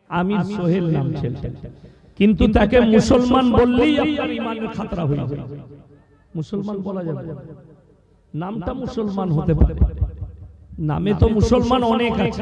আমির সোহেল নাম ছিল, কিন্তু তাকে মুসলমান বললেই আপনার ঈমানের খাতরা হয়ে যায়। মুসলমান বলা যাবে, নামটা মুসলমান হতে পারে, নামে তো মুসলমান অনেক আছে।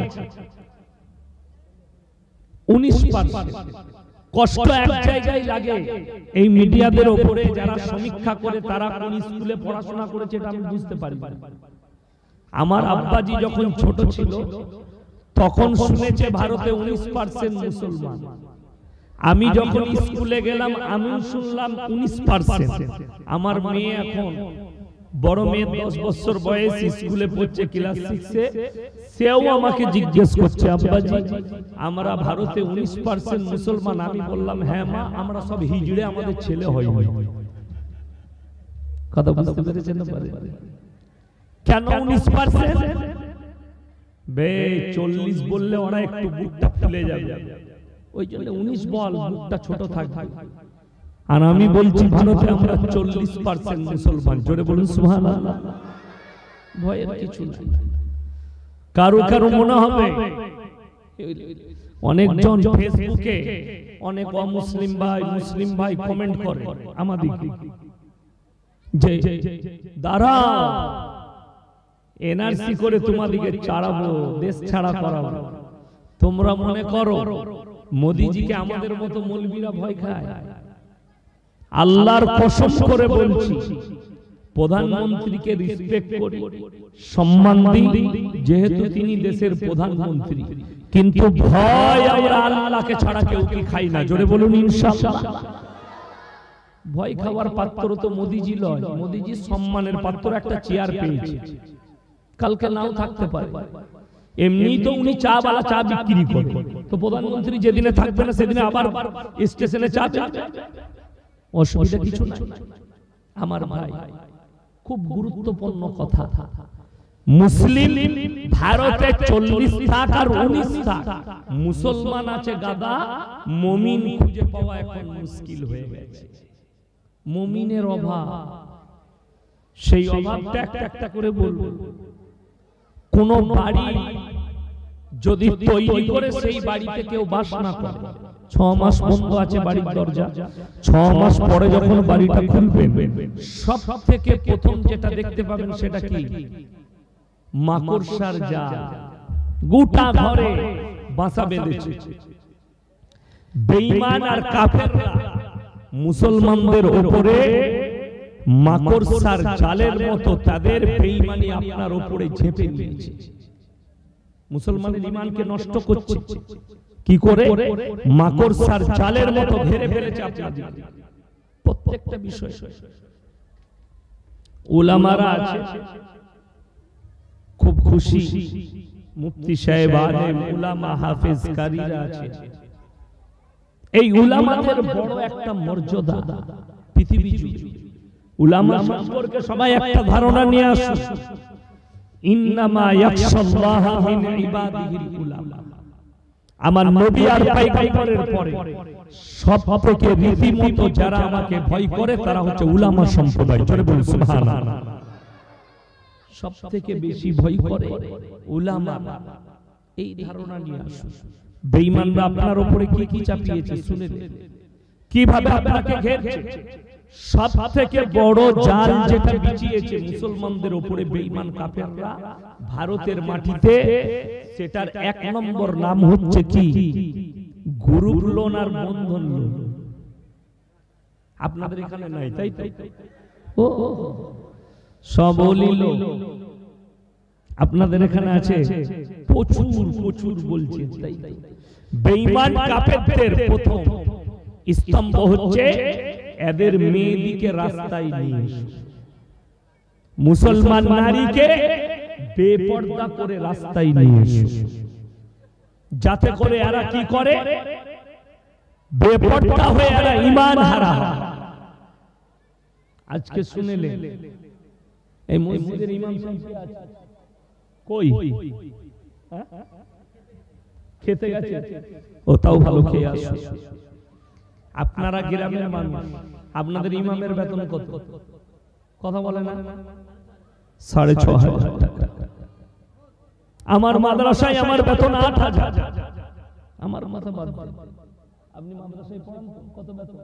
19% কষ্ট এক জায়গায় লাগে, এই মিডিয়াদের উপরে যারা সমীক্ষা করে তারা কোন স্কুলে পড়াশোনা করেছে এটা আমি বুঝতে পারি। আমার আব্বাজি যখন ছোট ছিল তখন শুনেছে ভারতে 19% মুসলমান। আমি যখন স্কুলে গেলাম আমিও শুনলাম 19%। আমার মেয়ে এখন বড় মেয়ে 10 বছর বয়স, স্কুলে পড়ছে ক্লাস 6-এ, সেও আমাকে জিজ্ঞেস করছে আব্বাজি আমরা ভারতে 19% মুসলমান। আমি বললাম হ্যাঁ মা, আমরা সব হিজড়ে, আমাদের ছেলে হয়। কথা বুঝতে পেরেছেন না? কেন 19%? বে 40 বললে ওরা একটু বুকটা ফুলে যাবে, ওই জন্য 19 বল, বুকটা ছোট থাকবে। আর আমি বলছি ভারতে আমরা 40% মুসলমান। জোরে বলুন সুবহানাল্লাহ। ভয়ের কিছু নাই। কারো কারো মনে হবে, অনেকজন ফেসবুকে অনেক অমুসলিম ভাই মুসলিম ভাই কমেন্ট করে আমাদেরকে যে দাঁড়াও এনআরসি করে তোমাদেরকে ছাড়াবো, দেশ ছাড়া করাবো। তোমরা মনে করো মোদিজিকে আমাদের মতো মৌলবীরা ভয় খায়? আল্লাহর কসম করে বলছি, প্রধানমন্ত্রীকে রেসপেক্ট করি, সম্মান দিই, যেহেতু তিনি দেশের প্রধানমন্ত্রী, কিন্তু ভয় আমরা আল্লাহকে ছাড়া কেউ কি খাই না। জোরে বলুন ইনশাআল্লাহ। ভয় খাওয়ার পাত্র তো মোদিজি নয়, মোদিজি সম্মানের পাত্র, একটা চেয়ার পেয়েছে, কালকে নাও থাকতে পারে। এমনি তো উনি চা বালা চা বিক্রি করে, তো প্রধানমন্ত্রী যেদিনে থাকবে না সেদিনে আবার স্টেশনে চা চাবে, অসুবিধা কিছু না। আমার ভাই খুব গুরুত্বপূর্ণ কথা, মুসলিম ভারতে 40 লাখ আর 19 লাখ মুসলমান আছে গাদা, মুমিন খুঁজে পাওয়া এখন মুশকিল হয়ে গেছে। মুমিনের অভাব, সেই অভাবটা একটা একটা করে বলবো। কোন বাড়ি যদি তৈরি করে সেই বাড়িতে কেউ বাস না করে, 6 মাস বন্ধ আছে বাড়ির দরজা, 6 মাস পরে যখন বাড়িটা খুলবেন সব থেকে প্রথম যেটা দেখতে পাবেন সেটা কি? মাকড়সার জাল। গোটা ঘরে বাসা বেঁধেছে। বেঈমান আর কাফেররা মুসলমানদের উপরে মাকড়সার জালের মতো তাদের বেঈমানি আপনার উপরে ঝেঁপে নিয়েছে। মুসলমানের ঈমানকে নষ্ট করছে কি করে? মাকড়সার জালের মতো ঘিরে ফেলেছে আপনাদের প্রত্যেকটা বিষয়। উলামারা আছে, খুব খুশি, মুফতি সাহেব, আলেম, উলামা, হাফেজ, কারীরা আছে। এই উলামাদের বড় একটা মর্যাদা পৃথিবী জুড়ে। উলামা সম্পর্কে সবাই একটা ধারণা নিয়ে আসুন। ইন্নামা ইয়াখশাল্লাহা মিন ইবাদিহিল উলামা। আমার নবী আর পয়গম্বরের পরে সবথেকে রীতিমতো যারা আমাকে ভয় করে তারা হচ্ছে উলামা সম্প্রদায়। জোরে বলুন সুবহানাল্লাহ। সবথেকে বেশি ভয় করে উলামা। এই ধারণা নিয়ে আসুন। বেঈমানরা আপনার উপরে কি কি চাপিয়েছে শুনে নিন, কিভাবে আপনাকে ঘেরছে। সবথেকে বড় জাল যেটা বিছিয়েছে মুসলমানদের উপরে বেঈমান কাফেররা ভারতের মাটিতে, সেটার 1 নম্বর নাম হচ্ছে কি? গ্রুপ লোন আর বন্ধন লোন। আপনাদের এখানে নাই তাই তো? ও সবলি লোন আপনাদের এখানে আছে, প্রচুর প্রচুর বলছে তাই। বেঈমান কাফেরদের প্রথম স্তম্ভ হচ্ছে এদের মেয়েদিকে রাস্তায় নিয়ে এসো। মুসলমান নারীকে বেপর্দা করে রাস্তায় নিয়ে এসো, যাতে করে এরা কি করে? বেপর্দা হয়ে এরা ঈমান হারা। আজকে শুনেলে এই মসজিদের ইমাম সাহেব কই? খেতে গেছে, ও তাও ভালো খেয়ে আসো। আপনারা গ্রামের মানুষ, আপনাদের ইমামের বেতন কত? কথা বলে না? 6,500 টাকা। আমার মাদ্রাসায় আমার বেতন 8,000। আমার মাথা বাদ দেন। আপনি মাদ্রাসায় পড়ান তো, কত বেতন?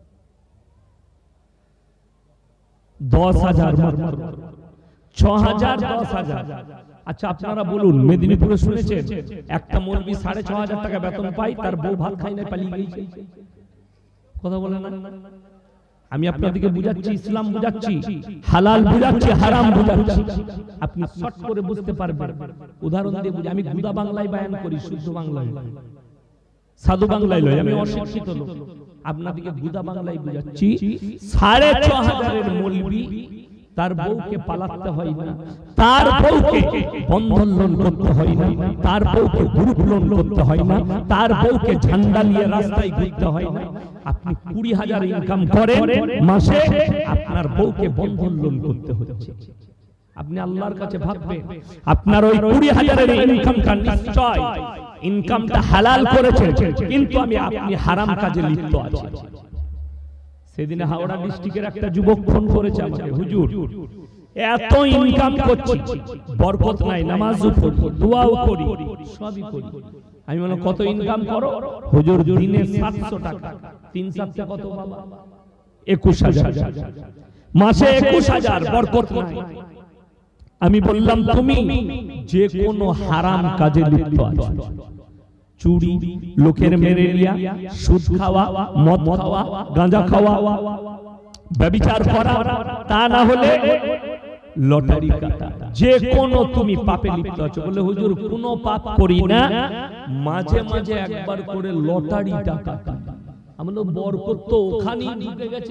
10,000 মাত্র, 6,000, 10,000। আচ্ছা আপনারা বলুন, মেদিনীপুরে শুনেছেন একটা মৌলবি 6,500 টাকা বেতন পায়, তার বউ ভাত খায় না, পালিয়ে গেছে? কথা বলেন না? আমি আপনাদেরকে বুঝাচ্ছি, ইসলাম বুঝাচ্ছি, হালাল বুঝাচ্ছি, হারাম বুঝাচ্ছি, আপনি শর্ট করে বুঝতে পারবেন। উদাহরণ দিয়ে বুঝি, আমি গুদা বাংলায় বয়ান করি, শুদ্ধ বাংলায়, সাধু বাংলায় লয়, আমি অশিক্ষিত লোক, আপনাদেরকে গুদা বাংলায় বুঝাচ্ছি। 6,500 মৌলবি, তার বউকে পালাতে হয় না, তার বউকে বন্ধন লোন করতে হয় না, তার বউকে গ্রুপ লোন করতে হয় না, তার বউকে ঝান্ডা নিয়ে রাস্তায় ঘুরতে হয় না। আপনি 20,000 ইনকাম করেন মাসে, আপনার বউকে বন্ধন লোন করতে হচ্ছে। আপনি আল্লাহর কাছে ভাববেন, আপনার ওই 20,000 ইনকামটা নিশ্চয় ইনকামটা হালাল করেছেন, কিন্তু আপনি হারাম কাজে লিপ্ত আছেন। সেদিন হাওড়া ডিস্ট্রিক্টের একটা যুবক ফোন করেছে আমাকে, হুজুর এত ইনকাম করছি, বরকত নাই, নামাজও পড়ি, দোয়াও করি, সবই করি। আমি বললাম কত ইনকাম করো? হুজুর দিনে 700 টাকা। 3/7 কত বাবা? 21,000। মাসে 21,000, বরকত নাই। আমি বললাম তুমি যে কোনো হারাম কাজে লিপ্ত আছো। চুরি, লোকের মেরে নেওয়া, সুদ খাওয়া, মদ খাওয়া, গাঁজা খাওয়া, ব্যভিচার করা, তা না হলে লটারি কাটা, যে কোনো তুমি পাপে লিপ্ত আছো। বলে হুজুর কোনো পাপ করি না, মাঝে মাঝে একবার করে লটারিটা কাটা। আমি বললাম বরকত তো ওখানেই ঢুকে গেছে।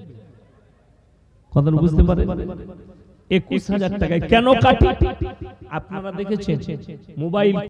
কথা বুঝতে পারে? 21,000 টাকায় কেন কাটি? আপনারা দেখেছেন মোবাইল